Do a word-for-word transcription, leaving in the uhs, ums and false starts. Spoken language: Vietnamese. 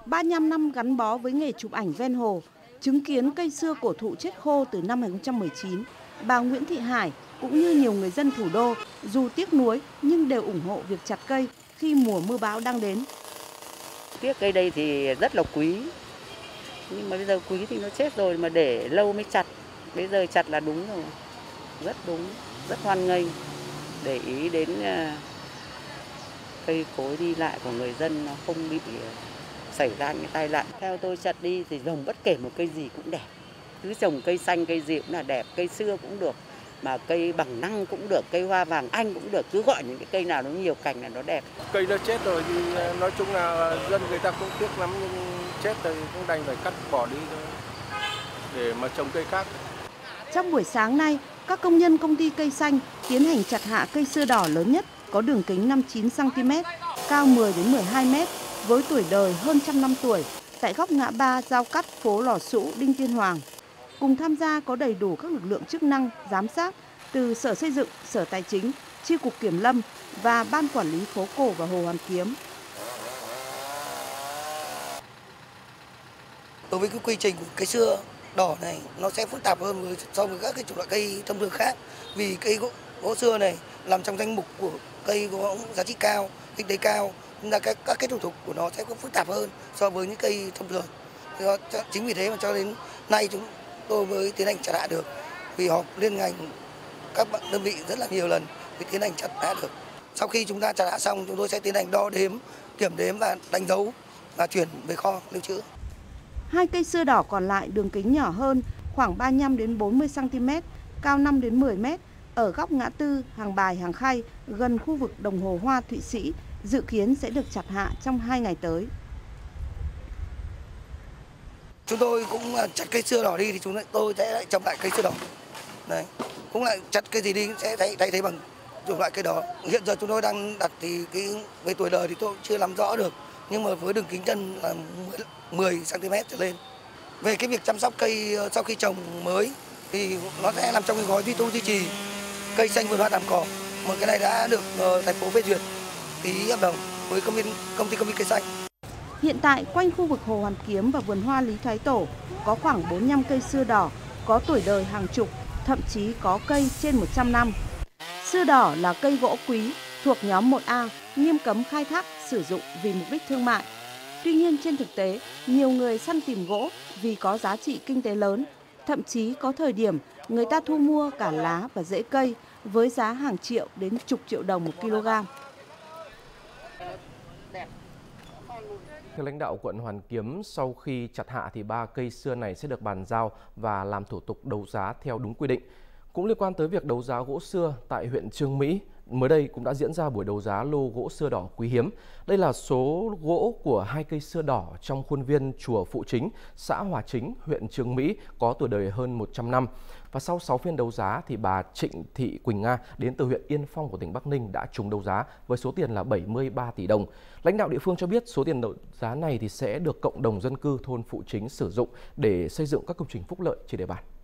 ba mươi lăm năm gắn bó với nghề chụp ảnh ven hồ, chứng kiến cây xưa cổ thụ chết khô từ năm hai nghìn không trăm mười chín, bà Nguyễn Thị Hải cũng như nhiều người dân thủ đô dù tiếc nuối nhưng đều ủng hộ việc chặt cây khi mùa mưa bão đang đến. Tiếc cây đây thì rất là quý, nhưng mà bây giờ quý thì nó chết rồi mà để lâu mới chặt, bây giờ chặt là đúng rồi, rất đúng, rất hoan nghênh, để ý đến cây cối đi lại của người dân nó không bị xảy ra những tai nạn. Theo tôi chặt đi thì trồng bất kể một cây gì cũng đẹp, cứ trồng cây xanh cây gì cũng là đẹp, cây xưa cũng được, mà cây bằng năng cũng được, cây hoa vàng anh cũng được, cứ gọi những cái cây nào nó nhiều cành là nó đẹp. Cây nó chết rồi thì nói chung là dân người ta cũng tiếc lắm, nhưng chết rồi cũng đành phải cắt bỏ đi thôi để mà trồng cây khác. Trong buổi sáng nay, các công nhân công ty cây xanh tiến hành chặt hạ cây xưa đỏ lớn nhất có đường kính năm mươi chín xăng ti mét, cao mười đến mười hai mét, với tuổi đời hơn trăm năm tuổi tại góc ngã ba giao cắt phố Lò Sũ, Đinh Tiên Hoàng. Cùng tham gia có đầy đủ các lực lượng chức năng giám sát từ Sở Xây dựng, Sở Tài chính, Chi cục Kiểm lâm và Ban Quản lý phố cổ và Hồ Hoàn Kiếm. Đối với cái quy trình của cây xưa đỏ này nó sẽ phức tạp hơn so với các cái chủng loại cây thông thường khác, vì cây gỗ, gỗ xưa này nằm trong danh mục của cây có giá trị cao, kinh tế cao, nên là các các cái thủ tục của nó sẽ có phức tạp hơn so với những cây thông thường. Chính vì thế mà cho đến nay chúng tôi mới tiến hành chặt hạ được, vì họp liên ngành các đơn vị rất là nhiều lần mới tiến hành chặt hạ được. Sau khi chúng ta chặt hạ xong, chúng tôi sẽ tiến hành đo đếm, kiểm đếm và đánh dấu và chuyển về kho lưu trữ. Hai cây xưa đỏ còn lại đường kính nhỏ hơn, khoảng ba mươi lăm đến bốn mươi xăng ti mét, cao năm đến mười mét, ở góc ngã tư Hàng Bài Hàng Khay gần khu vực đồng hồ hoa Thụy Sĩ, dự kiến sẽ được chặt hạ trong hai ngày tới. Chúng tôi cũng chặt cây xưa đỏ đi thì chúng tôi sẽ lại trồng lại cây xưa đỏ. Đấy, cũng lại chặt cây gì đi sẽ thay thay thế bằng dùng lại cây đó. Hiện giờ chúng tôi đang đặt thì cái về tuổi đời thì tôi chưa làm rõ được, nhưng mà với đường kính chân là mười xăng ti mét trở lên. Về cái việc chăm sóc cây sau khi trồng mới thì nó sẽ nằm trong cái gói duy tu duy trì cây xanh vườn hoa thảm cỏ, mà cái này đã được uh, thành phố phê duyệt, ký hợp đồng với công ty công ty công ty cây xanh. Hiện tại quanh khu vực Hồ Hoàn Kiếm và vườn hoa Lý Thái Tổ có khoảng bốn mươi lăm cây xưa đỏ có tuổi đời hàng chục, thậm chí có cây trên một trăm năm. Xưa đỏ là cây gỗ quý thuộc nhóm một A, nghiêm cấm khai thác sử dụng vì mục đích thương mại. Tuy nhiên trên thực tế, nhiều người săn tìm gỗ vì có giá trị kinh tế lớn, thậm chí có thời điểm người ta thu mua cả lá và rễ cây với giá hàng triệu đến chục triệu đồng một kg. Theo lãnh đạo quận Hoàn Kiếm, sau khi chặt hạ thì ba cây xưa này sẽ được bàn giao và làm thủ tục đấu giá theo đúng quy định. Cũng liên quan tới việc đấu giá gỗ xưa tại huyện Chương Mỹ, mới đây cũng đã diễn ra buổi đấu giá lô gỗ xưa đỏ quý hiếm. Đây là số gỗ của hai cây xưa đỏ trong khuôn viên chùa Phụ Chính, xã Hòa Chính, huyện Chương Mỹ có tuổi đời hơn một trăm năm. Và sau sáu phiên đấu giá thì bà Trịnh Thị Quỳnh Nga đến từ huyện Yên Phong của tỉnh Bắc Ninh đã trúng đấu giá với số tiền là bảy mươi ba tỷ đồng. Lãnh đạo địa phương cho biết số tiền đấu giá này thì sẽ được cộng đồng dân cư thôn Phụ Chính sử dụng để xây dựng các công trình phúc lợi trên địa bàn.